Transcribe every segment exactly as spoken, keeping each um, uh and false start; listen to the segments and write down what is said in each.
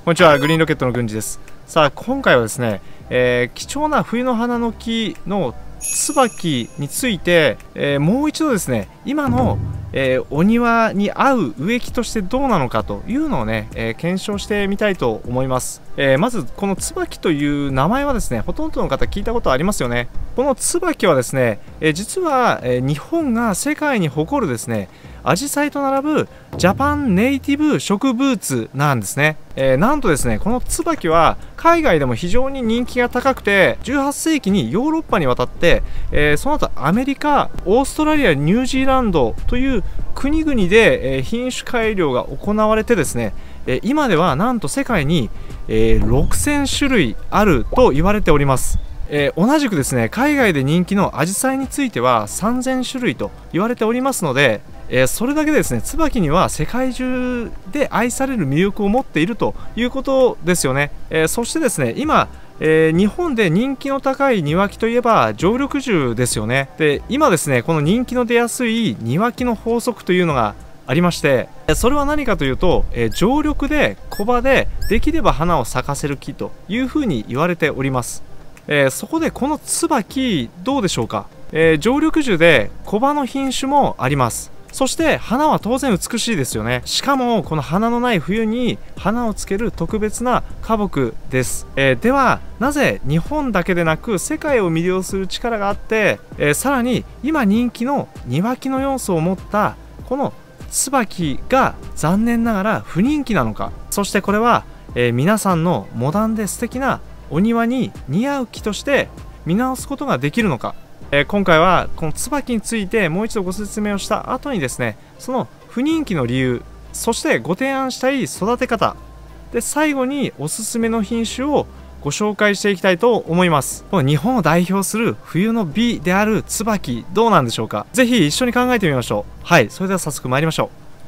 こんにちは、グリーンロケットの郡司です。さあ、今回はですね、えー、貴重な冬の花の木の椿について、えー、もう一度ですね、今の、えー、お庭に合う植木としてどうなのかというのをね、えー、検証してみたいと思います。えー、まずこの椿という名前はですね、ほとんどの方聞いたことありますよね。この椿はですね、えー、実は、えー、日本が世界に誇るですね、アジサイと並ぶジャパンネイティブ植物なんですね。えー、なんとですね、この椿は海外でも非常に人気が高くて、じゅうはっせいきにヨーロッパに渡って、えー、その後アメリカ、オーストラリア、ニュージーランドという国々で、えー、品種改良が行われてですね、えー、今ではなんと世界に、えー、ろくせんしゅるいあると言われております。えー、同じくですね、海外で人気のアジサイについてはさんぜんしゅるいと言われておりますので、えー、それだけでですね、椿には世界中で愛される魅力を持っているということですよね。えー、そしてですね、今、えー、日本で人気の高い庭木といえば常緑樹ですよね。で、今ですね、この人気の出やすい庭木の法則というのがありまして、それは何かというと、えー、常緑で小葉でできれば花を咲かせる木というふうに言われております。えー、そこでこの椿どうでしょうか。えー、常緑樹で小葉の品種もあります。そして花は当然美しいですよね。しかもこの花のない冬に花をつける特別な花木です。えー、ではなぜ日本だけでなく世界を魅了する力があって、えー、さらに今人気の庭木の要素を持ったこの椿が残念ながら不人気なのか。そしてこれは、えー、皆さんのモダンで素敵なお庭に似合う木として見直すことができるのか。えー、今回はこの椿についてもう一度ご説明をした後にですね、その不人気の理由、そしてご提案したい育て方で、最後におすすめの品種をご紹介していきたいと思います。この日本を代表する冬の美である椿、どうなんでしょうか。ぜひ一緒に考えてみましょう。はい、それでは早速参りましょ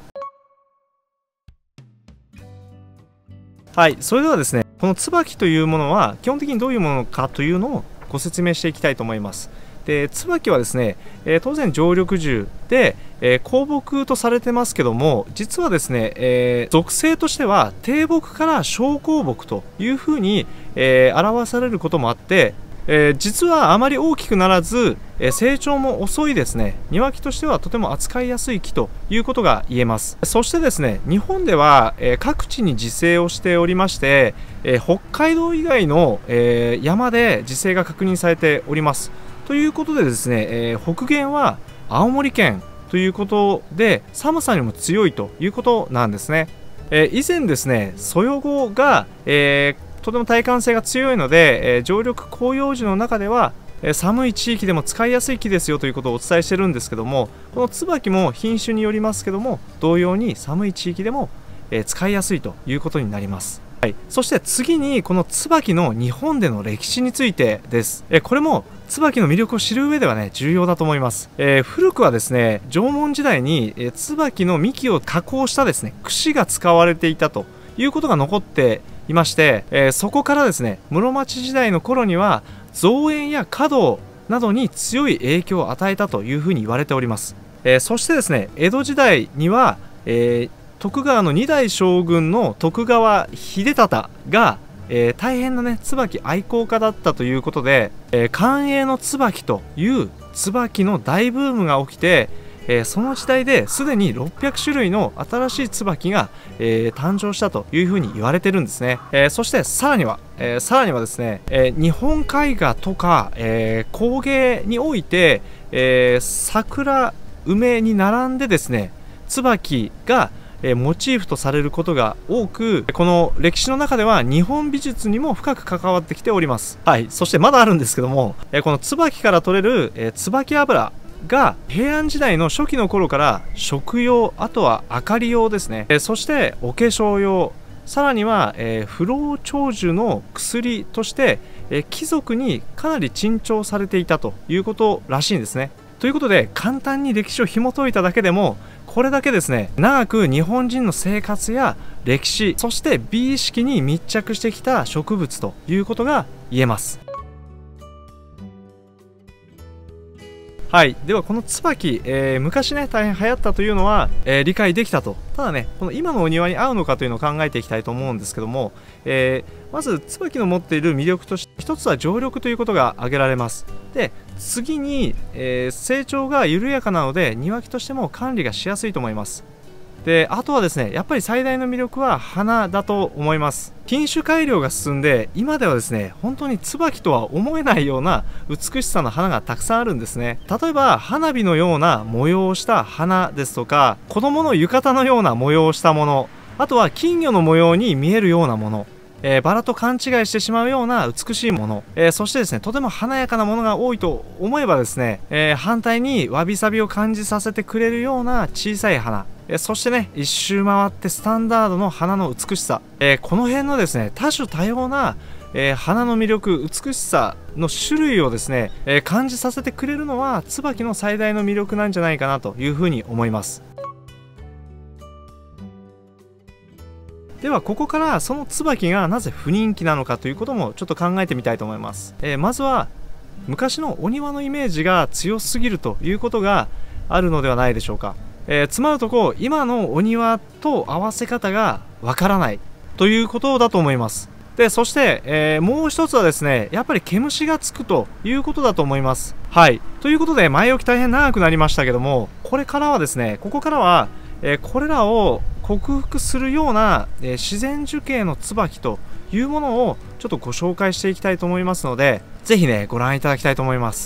う。はい、それではですね、この椿というものは基本的にどういうものかというのをご説明していきたいと思います。で、椿はですね、えー、当然常緑樹で、えー、高木とされてますけども、実はですね、えー、属性としては低木から小高木というふうに、えー、表されることもあって、えー、実はあまり大きくならず、えー、成長も遅いですね、庭木としてはとても扱いやすい木ということが言えます。そしてですね、日本では、えー、各地に自生をしておりまして、えー、北海道以外の、えー、山で自生が確認されております。ということでですね、えー、北限は青森県ということで寒さにも強いということなんですね。えー、以前ですね、そよごが、えー、とても耐寒性が強いので、えー、常緑広葉樹の中では、えー、寒い地域でも使いやすい木ですよということをお伝えしてるんですけども、この椿も品種によりますけども、同様に寒い地域でも、えー、使いやすいということになります。はい、そして次にこの椿の日本での歴史についてです。えー、これも椿の魅力を知る上ではね、重要だと思います。えー、古くはですね、縄文時代に、えー、椿の幹を加工したですね、櫛が使われていたということが残っていまして、えー、そこからですね、室町時代の頃には造園や華道などに強い影響を与えたというふうに言われております。えー、そしてですね、江戸時代には、えー、徳川のにだい将軍の徳川秀忠がえー、大変なね椿愛好家だったということで、えー、寛永の椿という椿の大ブームが起きて、えー、その時代ですでにろっぴゃくしゅるいの新しい椿が、えー、誕生したというふうに言われてるんですね。えー、そしてさらには、えー、さらにはですね、えー、日本絵画とか、えー、工芸において、えー、桜梅に並んでですね、椿がモチーフとされることが多く、この歴史の中では日本美術にも深く関わってきております。はい、そしてまだあるんですけども、この椿から取れる椿油が平安時代の初期の頃から食用、あとは明かり用ですね、そしてお化粧用、さらには、えー、不老長寿の薬として、えー、貴族にかなり珍重されていたということらしいんですね。ということで、簡単に歴史を紐解いただけでもこれだけですね、長く日本人の生活や歴史、そして美意識に密着してきた植物ということが言えます。 はい、ではこの椿、えー、昔ね大変流行ったというのは、えー、理解できたと。ただねこの今のお庭に合うのかというのを考えていきたいと思うんですけども、えー、まず椿の持っている魅力として一つは常緑ということが挙げられます。で次に、えー、成長が緩やかなので庭木としても管理がしやすいと思います。であとはですねやっぱり最大の魅力は花だと思います。品種改良が進んで今ではですね本当に椿とは思えないような美しさの花がたくさんあるんですね。例えば花火のような模様をした花ですとか、子供の浴衣のような模様をしたもの、あとは金魚の模様に見えるようなもの、えー、バラと勘違いしてしまうような美しいもの、えー、そしてですねとても華やかなものが多いと思えばですね、えー、反対にわびさびを感じさせてくれるような小さい花、えー、そしてね一周回ってスタンダードの花の美しさ、えー、この辺のですね多種多様な、えー、花の魅力美しさの種類をですね、えー、感じさせてくれるのは椿の最大の魅力なんじゃないかなというふうに思います。ではここからその椿がなぜ不人気なのかということもちょっと考えてみたいと思います。えー、まずは昔のお庭のイメージが強すぎるということがあるのではないでしょうか。えー、つまるとこ今のお庭と合わせ方がわからないということだと思います。でそして、えー、もう一つはですねやっぱり毛虫がつくということだと思います。はいということで前置き大変長くなりましたけども、これからはですねここからは、えー、これらを克服するような、えー、自然樹形の椿というものをちょっとご紹介していきたいと思いますので、ぜひねご覧いただきたいと思います。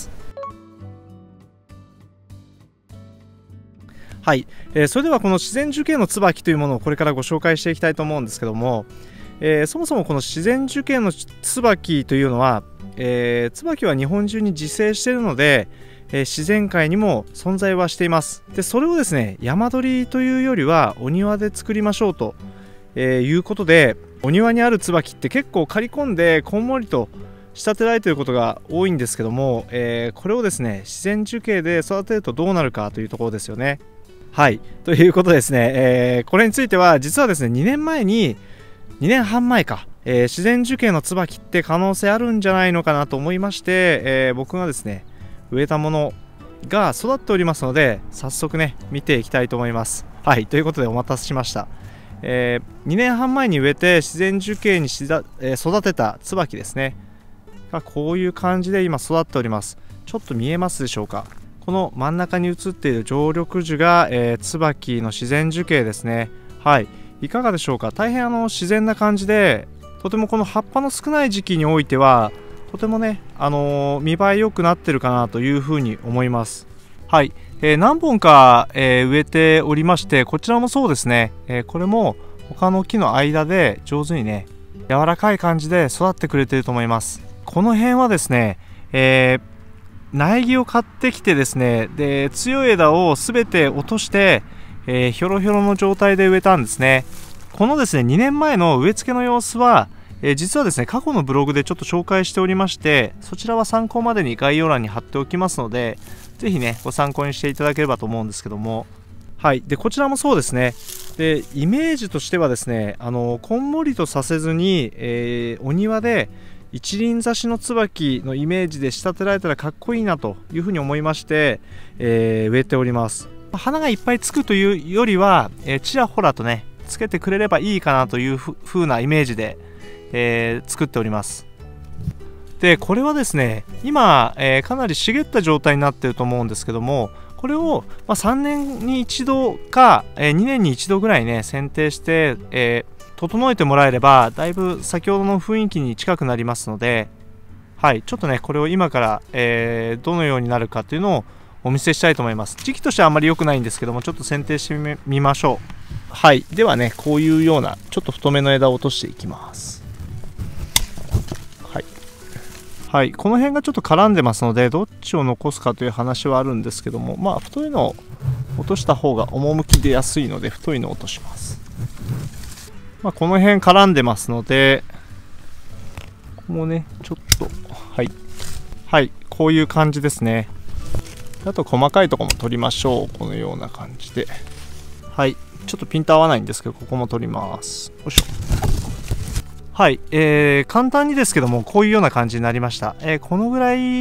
はい、えー、それではこの自然樹形の椿というものをこれからご紹介していきたいと思うんですけども、えー、そもそもこの自然樹形の椿というのは、えー、椿は日本中に自生しているので、えー、自然界にも存在はしています。でそれをですね山取りというよりはお庭で作りましょうと、えー、いうことで、お庭にある椿って結構刈り込んでこんもりと仕立てられていることが多いんですけども、えー、これをですね自然樹形で育てるとどうなるかというところですよね。はいということですね、えー、これについては実はですねにねんまえににねんはんまえか、えー、自然樹形の椿って可能性あるんじゃないのかなと思いまして、えー、僕がですね植えたものが育っておりますので早速ね見ていきたいと思います。はいということでお待たせしました。えー、にねんはんまえに植えて自然樹形にしだ、えー、育てた椿ですねがこういう感じで今育っております。ちょっと見えますでしょうか。この真ん中に写っている常緑樹が、えー、椿の自然樹形ですね。はいいかがでしょうか。大変あの自然な感じで、とてもこの葉っぱの少ない時期においてはとてもね、あのー、見栄え良くなってるかなというふうに思います。はい、えー、何本か、えー、植えておりまして、こちらもそうですね、えー、これも他の木の間で上手にね柔らかい感じで育ってくれていると思います。この辺はですね、えー苗木を買ってきてですね、で強い枝をすべて落として、えー、ひょろひょろの状態で植えたんですね。このですねにねんまえの植え付けの様子は、えー、実はですね過去のブログでちょっと紹介しておりまして、そちらは参考までに概要欄に貼っておきますので、ぜひねご参考にしていただければと思うんですけども、はいでこちらもそうですね。でイメージとしてはですね、あのこんもりとさせずに、えー、お庭で一輪挿しの椿のイメージで仕立てられたらかっこいいなというふうに思いまして、えー、植えております。花がいっぱいつくというよりは、えー、ちらほらとねつけてくれればいいかなというふうなイメージで、えー、作っております。でこれはですね今、えー、かなり茂った状態になっていると思うんですけども、これを、まあ、さんねんに一度か、えー、にねんに一度ぐらいね剪定して、えー整えてもらえればだいぶ先ほどの雰囲気に近くなりますので、はいちょっとねこれを今から、えー、どのようになるかというのをお見せしたいと思います。時期としてはあんまり良くないんですけども、ちょっと剪定してみましょう。はいではねこういうようなちょっと太めの枝を落としていきます。はい、はい、この辺がちょっと絡んでますのでどっちを残すかという話はあるんですけども、まあ太いのを落とした方が趣出やすいので太いのを落とします。まあ、この辺絡んでますので、ここもね、ちょっと、はい。はい、こういう感じですね。あと、細かいところも取りましょう。このような感じで。はい、ちょっとピント合わないんですけど、ここも取ります。よいしょ。はい、えー、簡単にですけども、こういうような感じになりました。えー、このぐらい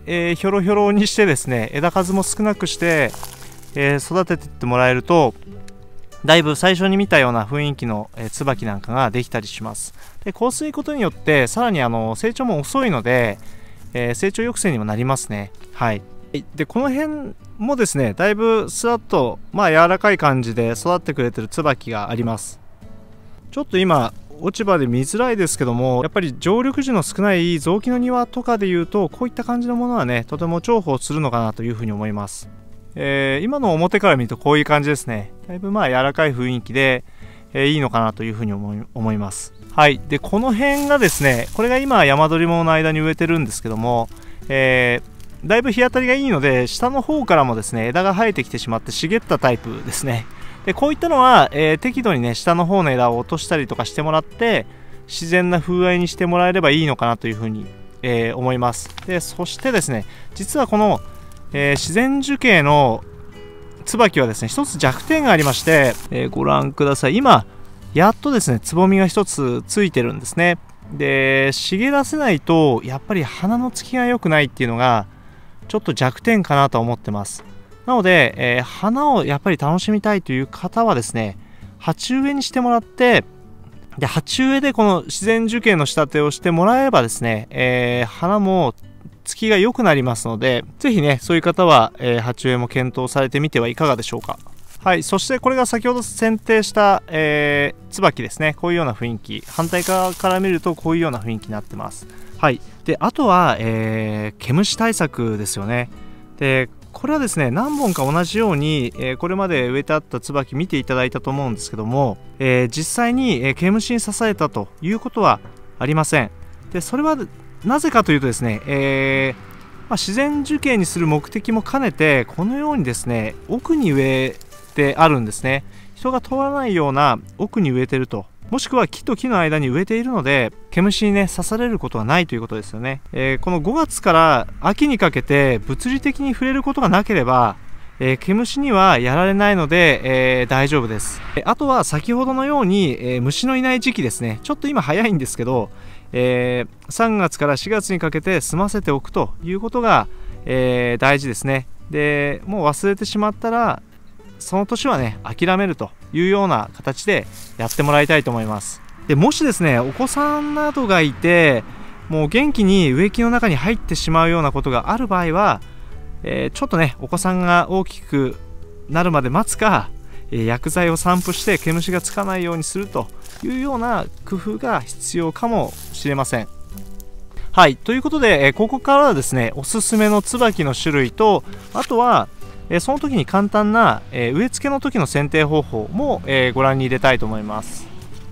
えー、ひょろひょろにしてですね、枝数も少なくして、えー、育てていってもらえると、だいぶ最初に見たような雰囲気の、えー、椿なんかができたりします。で、こうすることによってさらにあの成長も遅いので、えー、成長抑制にもなりますね。はい。でこの辺もですね、だいぶスラッとまあ柔らかい感じで育ってくれてる椿があります。ちょっと今落ち葉で見づらいですけども、やっぱり常緑樹の少ない雑木の庭とかでいうと、こういった感じのものはね、とても重宝するのかなというふうに思います。えー、今の表から見るとこういう感じですね。だいぶまあ柔らかい雰囲気で、えー、いいのかなというふうに思い、思います。はい。でこの辺がですね、これが今山鳥もの間に植えてるんですけども、えーだいぶ日当たりがいいので、下の方からもですね、枝が生えてきてしまって茂ったタイプですね。でこういったのは、えー、適度にね、下の方の枝を落としたりとかしてもらって、自然な風合いにしてもらえればいいのかなというふうに、えー、思います。でそしてですね、実はこの、えー、自然樹形の椿はですね、一つ弱点がありまして、えー、ご覧ください。今やっとですね、つぼみが一つついてるんですね。で茂らせないとやっぱり花のつきが良くないっていうのがちょっと弱点かなと思ってます。なので、えー、花をやっぱり楽しみたいという方はですね、鉢植えにしてもらって、で鉢植えでこの自然樹形の仕立てをしてもらえばですね、えー、花もつきが良くなりますので、ぜひね、そういう方は、えー、鉢植えも検討されてみてはいかがでしょうか。はい、そしてこれが先ほど剪定した、えー、椿ですね。こういうような雰囲気、反対側から見るとこういうような雰囲気になってます。はい、であとは、えー、毛虫対策ですよね。でこれはですね、何本か同じように、えー、これまで植えてあった椿見ていただいたと思うんですけども、えー、実際に、えー、毛虫に刺されたということはありません。でそれはなぜかというとですね、えーまあ、自然樹形にする目的も兼ねて、このようにですね、奥に植えてあるんですね。人が通らないような奥に植えてると、もしくは木と木の間に植えているので、毛虫にね刺されることはないということですよね。えー、このごがつから秋にかけて物理的に触れることがなければ、えー、毛虫にはやられないので、えー、大丈夫です。あとは先ほどのように、えー、虫のいない時期ですね、ちょっと今早いんですけど、えー、さんがつからしがつにかけて済ませておくということが、えー、大事ですね。でもう忘れてしまったら、その年はね諦めるというような形でやってもらいたいと思います。でもしですね、お子さんなどがいて、もう元気に植木の中に入ってしまうようなことがある場合は、えー、ちょっとねお子さんが大きくなるまで待つか、えー、薬剤を散布して毛虫がつかないようにするというような工夫が必要かもしれません。はい、ということで、えー、ここからはですね、おすすめの椿の種類と、あとはえー、その時に簡単な、えー、植え付けの時の剪定方法も、えー、ご覧に入れたいと思います。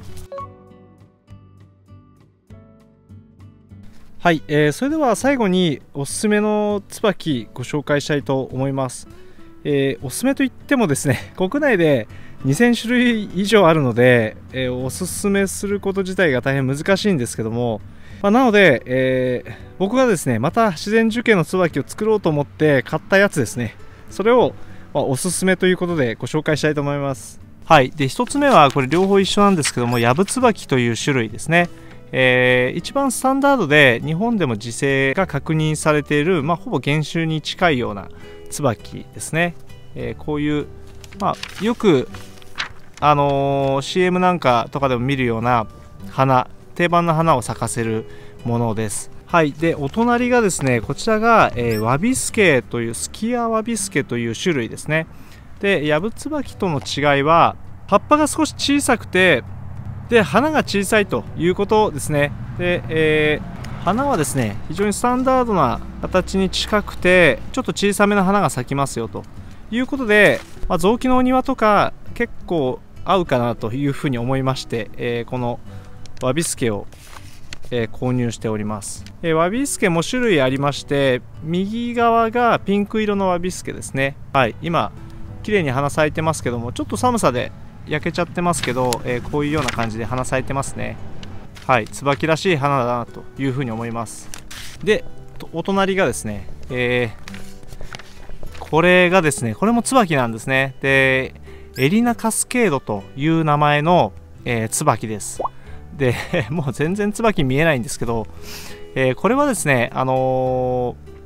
はい、えー、それでは最後におすすめの椿ご紹介したいと思います。えー、おすすめといってもですね、国内でにせんしゅるい以上あるので、えー、おすすめすること自体が大変難しいんですけども、まあ、なので、えー、僕がですねまた自然樹形の椿を作ろうと思って買ったやつですね、それを、まあ、おすすめということでご紹介したいと思います。はい。で、ひとつめはこれ両方一緒なんですけども、ヤブツバキという種類ですね。えー、一番スタンダードで日本でも自生が確認されている、まあ、ほぼ原種に近いような椿ですね。えー、こういう、まあ、よく、あのー、シーエム なんかとかでも見るような花、定番の花を咲かせるものです。はい、でお隣がですね、こちらが、えー、ワビスケというスキアワビスケという種類ですね。でヤブツバキとの違いは、葉っぱが少し小さくて、で花が小さいということですね。で、えー、花はですね非常にスタンダードな形に近くて、ちょっと小さめの花が咲きますよということで、まあ、雑木のお庭とか結構合うかなというふうに思いまして、えー、このワビスケをえー、購入しております。えー、ワビスケも種類ありまして、右側がピンク色のワビスケですね。はい、今綺麗に花咲いてますけども、ちょっと寒さで焼けちゃってますけど、えー、こういうような感じで花咲いてますね。はい、椿らしい花だなというふうに思います。でお隣がですね、えー、これがですね、これも椿なんですね。でエリナカスケードという名前の、えー、椿です。でもう全然椿見えないんですけど、えー、これはですね、あの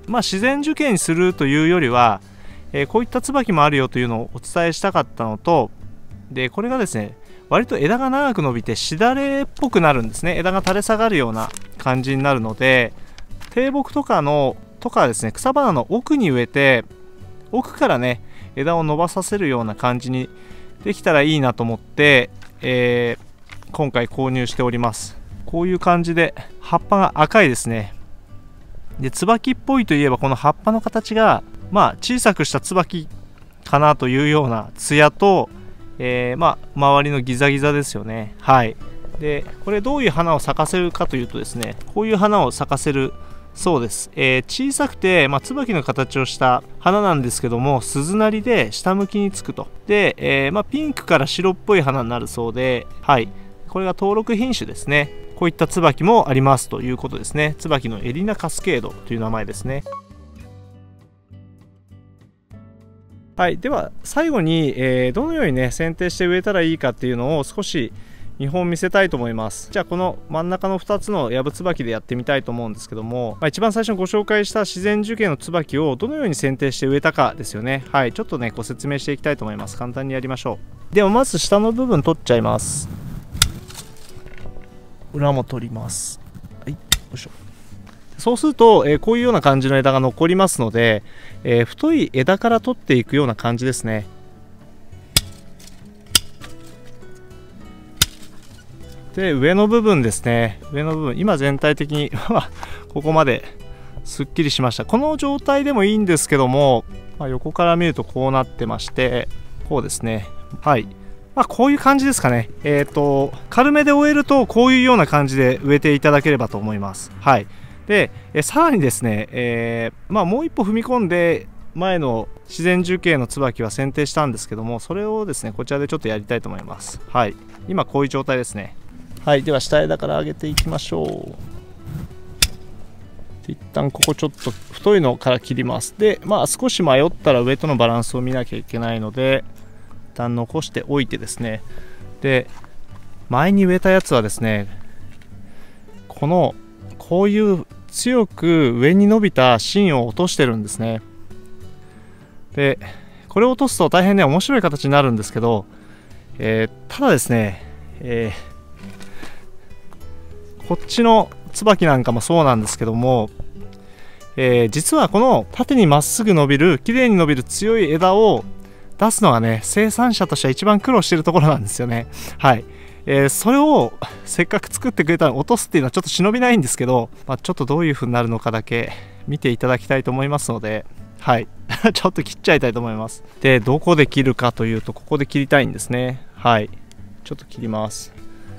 まあ、自然受験にするというよりは、えー、こういった椿もあるよというのをお伝えしたかったのと、でこれがですね割と枝が長く伸びてしだれっぽくなるんですね。枝が垂れ下がるような感じになるので、低木とかのとかですね、草花の奥に植えて奥からね枝を伸ばさせるような感じにできたらいいなと思って、えー、今回購入しております。こういう感じで葉っぱが赤いですね。で椿っぽいといえばこの葉っぱの形がまあ小さくした椿かなというようなツヤと、えー、まあ周りのギザギザですよね。はい。でこれどういう花を咲かせるかというとですね、こういう花を咲かせるそうです。えー、小さくて、まあ、椿の形をした花なんですけども、鈴なりで下向きにつくと。で、えーまあ、ピンクから白っぽい花になるそうで、はい、これが登録品種ですね。こういった椿もありますということですね。椿のエリナカスケードという名前ですね。はい、では最後に、えー、どのようにね剪定して植えたらいいかっていうのを少し見本見せたいと思います。じゃあこの真ん中のふたつのやぶ椿でやってみたいと思うんですけども、まあ、一番最初にご紹介した自然樹形の椿をどのように剪定して植えたかですよね。はい、ちょっとねご説明していきたいと思います。簡単にやりましょう。ではまず下の部分取っちゃいます。裏も取ります。はい、よいしょ。そうすると、えー、こういうような感じの枝が残りますので、えー、太い枝から取っていくような感じですね。で上の部分ですね、上の部分今全体的にここまですっきりしました。この状態でもいいんですけども、まあ、横から見るとこうなってまして、こうですね。はい、まあ、こういう感じですかね。えっと軽めで終えるとこういうような感じで植えていただければと思います。はい。でえさらにですね、えーまあ、もう一歩踏み込んで前の自然樹形の椿は剪定したんですけども、それをですねこちらでちょっとやりたいと思います。はい、今こういう状態ですね。はい、では下枝から上げていきましょう。一旦ここちょっと太いのから切ります。でまあ少し迷ったら上とのバランスを見なきゃいけないので一旦残しておいてですね、で前に植えたやつはですね、このこういう強く上に伸びた芯を落としてるんですね。でこれを落とすと大変ね面白い形になるんですけど、えー、ただですね、えーこっちの椿なんかもそうなんですけども、えー、実はこの縦にまっすぐ伸びる綺麗に伸びる強い枝を出すのがね生産者としては一番苦労しているところなんですよね。はい、えー、それをせっかく作ってくれたのに落とすっていうのはちょっと忍びないんですけど、まあ、ちょっとどういう風になるのかだけ見ていただきたいと思いますので、はいちょっと切っちゃいたいと思います。でどこで切るかというとここで切りたいんですね。はい、ちょっと切ります。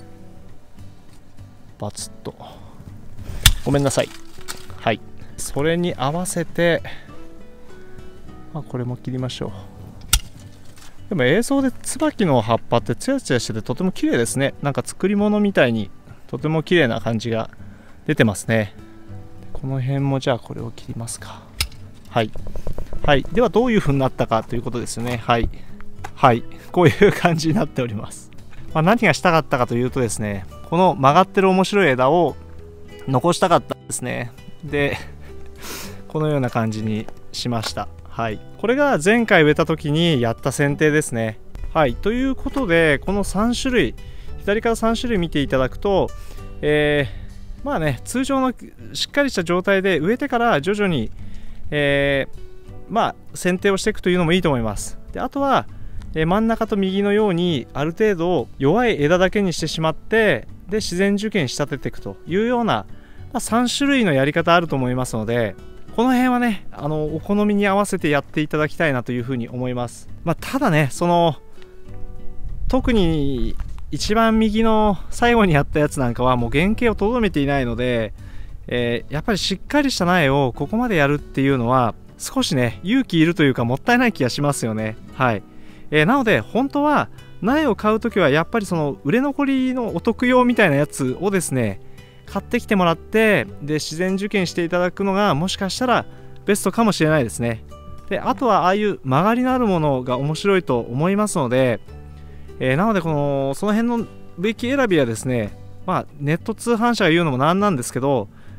バツッとごめんなさい。はい、それに合わせて、まあ、これも切りましょう。でも映像で椿の葉っぱってツヤツヤしててとても綺麗ですね。なんか作り物みたいにとても綺麗な感じが出てますね。この辺もじゃあこれを切りますか。はい、はい、ではどういう風になったかということですよね。はい、はい、こういう感じになっております。まあ、何がしたかったかというとですね、この曲がってる面白い枝を残したかったんですね。でこのような感じにしました。はい、これが前回植えた時にやった剪定ですね。はい、ということでこのさん種類、左からさん種類見ていただくと、えー、まあね通常のしっかりした状態で植えてから徐々に、えー、まあ剪定をしていくというのもいいと思います。であとは真ん中と右のようにある程度弱い枝だけにしてしまってで自然樹形に仕立てていくというような、まあ、さん種類のやり方あると思いますので、この辺はねあのお好みに合わせてやっていただきたいなというふうに思います。まあ、ただねその特に一番右の最後にやったやつなんかはもう原型をとどめていないので、えー、やっぱりしっかりした苗をここまでやるっていうのは少しね勇気いるというかもったいない気がしますよね。はい、えー、なので本当は苗を買うときはやっぱりその売れ残りのお得用みたいなやつをですね買ってきてもらってで自然受験していただくのがもしかしたらベストかもしれないですね。であとはああいう曲がりのあるものが面白いと思いますので、えー、なのでこのその辺の植木選びはですね、まあ、ネット通販社が言うのもなんなんですけど、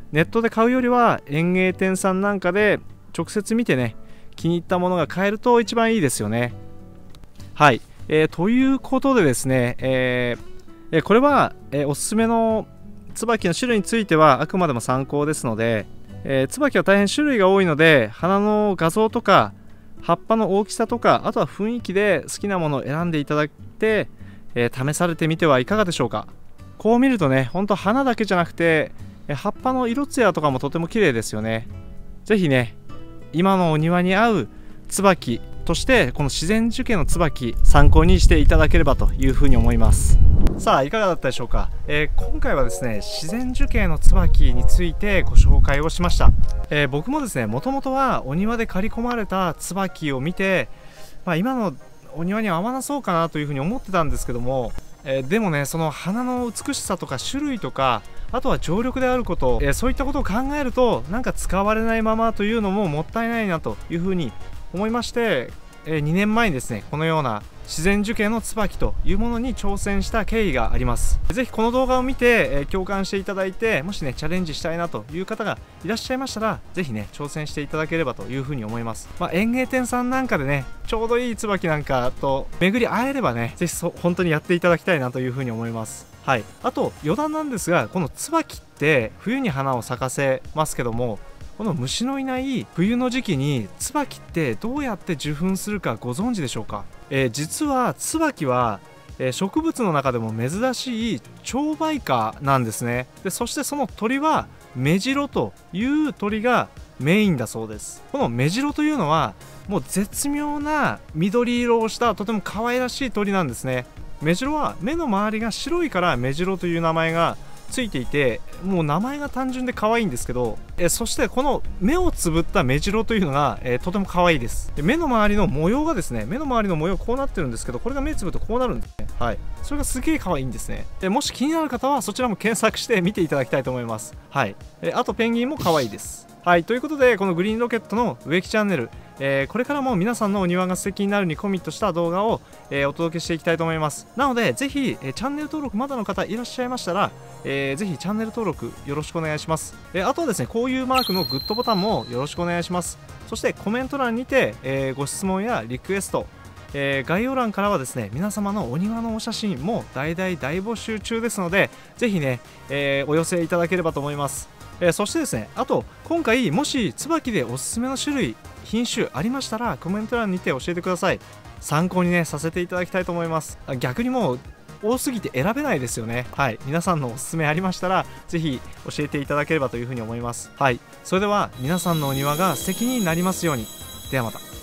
ネットで買うよりは園芸店さんなんかで直接見てね、気に入ったものが買えると一番いいですよね。はい、えー、ということでですね、えー、これは、えー、おすすめの椿の種類についてはあくまでも参考ですので、えー、椿は大変種類が多いので、花の画像とか葉っぱの大きさとか、あとは雰囲気で好きなものを選んでいただいて、えー、試されてみてはいかがでしょうか。こう見るとね、ほんと花だけじゃなくて、えー、葉っぱの色艶とかもとても綺麗ですよね。ぜひね、今のお庭に合う椿としてこの自然樹形の椿参考にしていただければというふうに思います。さあいかがだったでしょうか。えー、今回はですね、自然樹形の椿についてご紹介をしました。えー、僕もですね、もともとはお庭で刈り込まれた椿を見て、まあ、今のお庭には合わなそうかなというふうに思ってたんですけども、えー、でもね、その花の美しさとか種類とか、あとは常緑であること、えー、そういったことを考えると、なんか使われないままというのももったいないなというふうに思いまして、えー、にねんまえにですね、このような自然樹形の椿というものに挑戦した経緯があります。ぜひこの動画を見て、えー、共感していただいて、もしねチャレンジしたいなという方がいらっしゃいましたら、ぜひね挑戦していただければというふうに思います。まあ、園芸店さんなんかでね、ちょうどいい椿なんかと巡り会えればね、ぜひそ本当にやっていただきたいなというふうに思います。はい、あと余談なんですが、この椿って冬に花を咲かせますけども、この虫のいない冬の時期に椿ってどうやって受粉するかご存知でしょうか。えー、実は椿は、えー、植物の中でも珍しい鳥媒花なんですね。でそしてその鳥はメジロという鳥がメインだそうです。このメジロというのはもう絶妙な緑色をしたとても可愛らしい鳥なんですね。メジロは目の周りが白いからメジロという名前がついていて、もう名前が単純で可愛いんですけど、えそしてこの目をつぶったメジロというのが、えー、とても可愛いです。で目の周りの模様がですね、目の周りの模様こうなってるんですけど、これが目つぶるとこうなるんですね。はい、それがすげえ可愛いんですね。でもし気になる方はそちらも検索して見ていただきたいと思います。はい、えあとペンギンも可愛いです。はい、ということでこのグリーンロケットの植木チャンネル、えー、これからも皆さんのお庭が素敵になるにコミットした動画を、えー、お届けしていきたいと思います。なのでぜひ、えー、チャンネル登録まだの方いらっしゃいましたら、えー、ぜひチャンネル登録よろしくお願いします。えー、あとはですね、こういうマークのグッドボタンもよろしくお願いします。そしてコメント欄にて、えー、ご質問やリクエスト、えー、概要欄からはですね、皆様のお庭のお写真も大々大募集中ですので、ぜひね、えー、お寄せいただければと思います。えー、そしてですね、あと今回もし椿でおすすめの種類品種ありましたらコメント欄にて教えてください。参考にねさせていただきたいと思います。逆にもう多すぎて選べないですよね。はい、皆さんのおすすめありましたらぜひ教えていただければというふうに思います。はい、それでは皆さんのお庭が素敵になりますように。ではまた。